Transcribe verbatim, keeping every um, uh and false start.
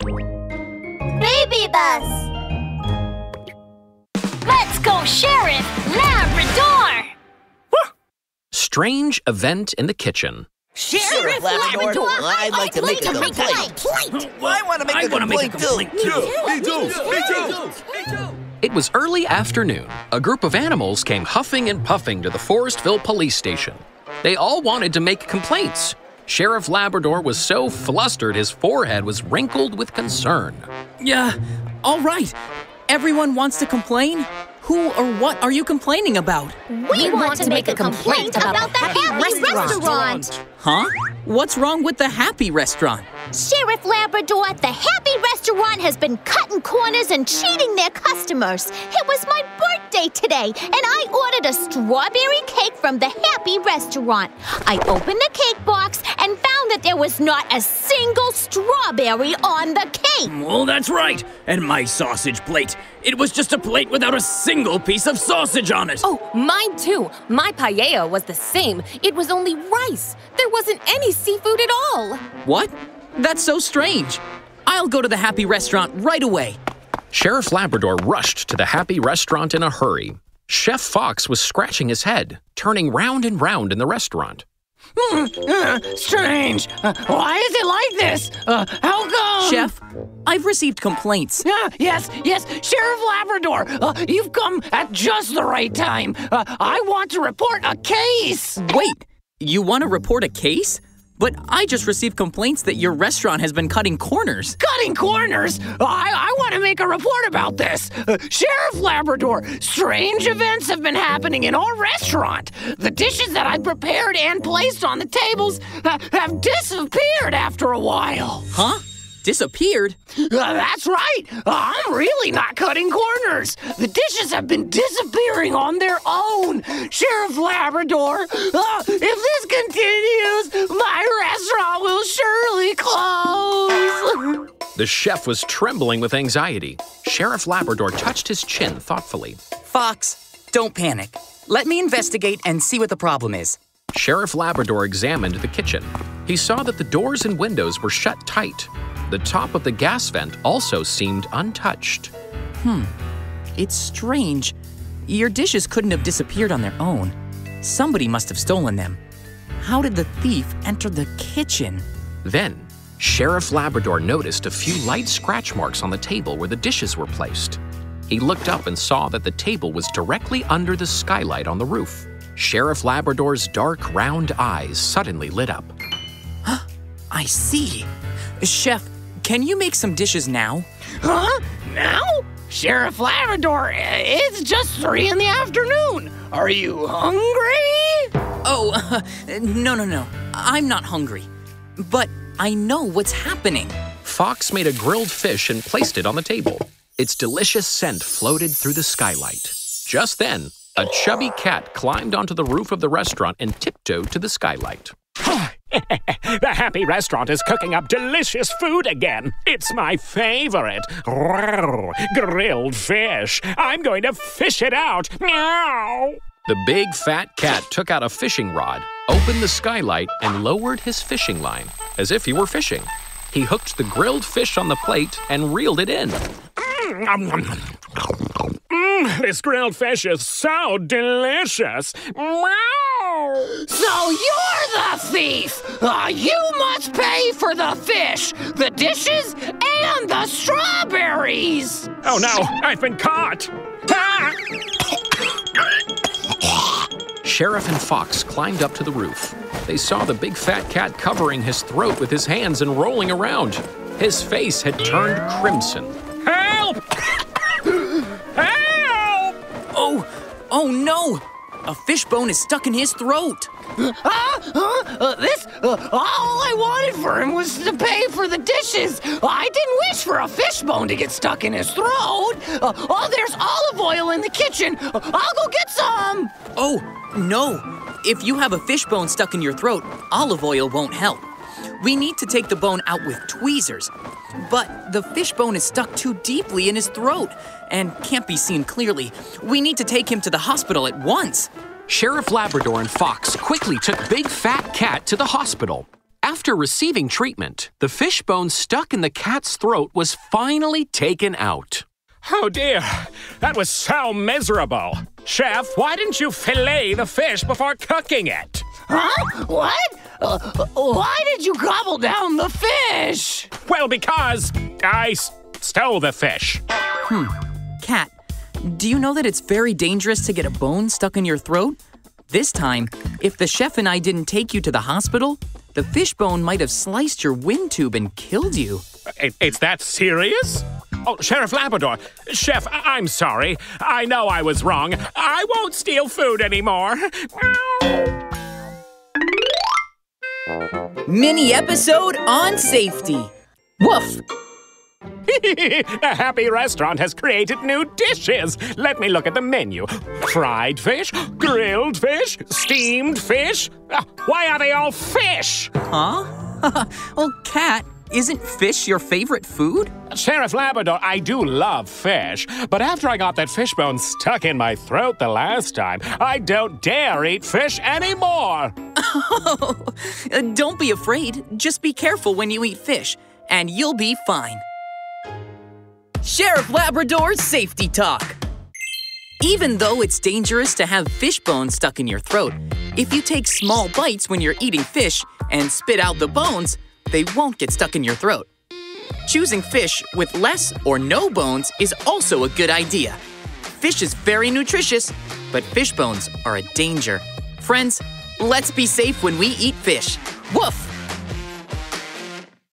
Baby bus! Let's go, Sheriff Labrador! Strange event in the kitchen. Sheriff Labrador, I'd like to make a complaint. I want to make a complaint too. Me too, me too, me too. It was early afternoon. A group of animals came huffing and puffing to the Forestville police station. They all wanted to make complaints. Sheriff Labrador was so flustered his forehead was wrinkled with concern. Yeah, all right. Everyone wants to complain? Who or what are you complaining about? We, we want, want to make a complaint about, about the Happy Restaurant. Restaurant. Huh? What's wrong with the Happy Restaurant? Sheriff Labrador, the Happy Restaurant has been cutting corners and cheating their customers. It was my birthday today, and I ordered a strawberry cake from the Happy Restaurant. I opened the cake box and found that there was not a single strawberry on the cake. Well, that's right. And my sausage plate. It was just a plate without a single piece of sausage on it. Oh, mine too. My paella was the same. It was only rice. There wasn't any seafood at all. What? That's so strange. I'll go to the Happy Restaurant right away. Sheriff Labrador rushed to the Happy Restaurant in a hurry. Chef Fox was scratching his head, turning round and round in the restaurant. Hmm, uh, strange. Uh, why is it like this? Uh, how come? Chef, I've received complaints. Uh, yes, yes, Sheriff Labrador. Uh, you've come at just the right time. Uh, I want to report a case. Wait, you want to report a case? But I just received complaints that your restaurant has been cutting corners. Cutting corners? I, I want to make a report about this. Uh, Sheriff Labrador, strange events have been happening in our restaurant. The dishes that I prepared and placed on the tables uh, have disappeared after a while. Huh? Disappeared? Uh, that's right. Uh, I'm really not cutting corners. The dishes have been disappearing on their own. Sheriff Labrador, uh, if this continues, my restaurant will surely close. The chef was trembling with anxiety. Sheriff Labrador touched his chin thoughtfully. Fox, don't panic. Let me investigate and see what the problem is. Sheriff Labrador examined the kitchen. He saw that the doors and windows were shut tight. The top of the gas vent also seemed untouched. Hmm, it's strange. Your dishes couldn't have disappeared on their own. Somebody must have stolen them. How did the thief enter the kitchen? Then, Sheriff Labrador noticed a few light scratch marks on the table where the dishes were placed. He looked up and saw that the table was directly under the skylight on the roof. Sheriff Labrador's dark, round eyes suddenly lit up. I see. Chef, can you make some dishes now? Huh? Now? Sheriff Labrador, it's just three in the afternoon. Are you hungry? Oh, uh, no, no, no. I'm not hungry. But I know what's happening. Fox made a grilled fish and placed it on the table. Its delicious scent floated through the skylight. Just then, a chubby cat climbed onto the roof of the restaurant and tiptoed to the skylight. The Happy Restaurant is cooking up delicious food again. It's my favorite. Grilled fish. I'm going to fish it out. Meow. The big fat cat took out a fishing rod, opened the skylight, and lowered his fishing line, as if he were fishing. He hooked the grilled fish on the plate and reeled it in. Mm, this grilled fish is so delicious. Meow. So you're the thief! Uh, you must pay for the fish, the dishes, and the strawberries! Oh no, I've been caught! Ah! Sheriff and Fox climbed up to the roof. They saw the big fat cat covering his throat with his hands and rolling around. His face had turned crimson. Help! Help! Oh, oh no! A fishbone is stuck in his throat. Uh, uh, uh, this, uh, all I wanted for him was to pay for the dishes. I didn't wish for a fishbone to get stuck in his throat. Uh, oh, there's olive oil in the kitchen. Uh, I'll go get some. Oh, no. If you have a fishbone stuck in your throat, olive oil won't help. We need to take the bone out with tweezers. But the fishbone is stuck too deeply in his throat and can't be seen clearly. We need to take him to the hospital at once. Sheriff Labrador and Fox quickly took Big Fat Cat to the hospital. After receiving treatment, the fish bone stuck in the cat's throat was finally taken out. Oh dear, that was so miserable. Chef, why didn't you fillet the fish before cooking it? Huh? What? Uh, why did you gobble down the fish? Well, because I s stole the fish. Hmm. Cat, do you know that it's very dangerous to get a bone stuck in your throat? This time, if the chef and I didn't take you to the hospital, the fish bone might have sliced your wind tube and killed you. It, it's that serious? Oh, Sheriff Labrador, Chef, I I'm sorry. I know I was wrong. I won't steal food anymore. Mini episode on safety. Woof! The Happy Restaurant has created new dishes. Let me look at the menu. Fried fish, grilled fish, steamed fish. Uh, why are they all fish? Huh? Well, Cat, isn't fish your favorite food? Sheriff Labrador, I do love fish, but after I got that fish bone stuck in my throat the last time, I don't dare eat fish anymore. Oh, don't be afraid. Just be careful when you eat fish, and you'll be fine. Sheriff Labrador's Safety Talk. Even though it's dangerous to have fish bones stuck in your throat, if you take small bites when you're eating fish and spit out the bones, they won't get stuck in your throat. Choosing fish with less or no bones is also a good idea. Fish is very nutritious, but fish bones are a danger. Friends, let's be safe when we eat fish. Woof!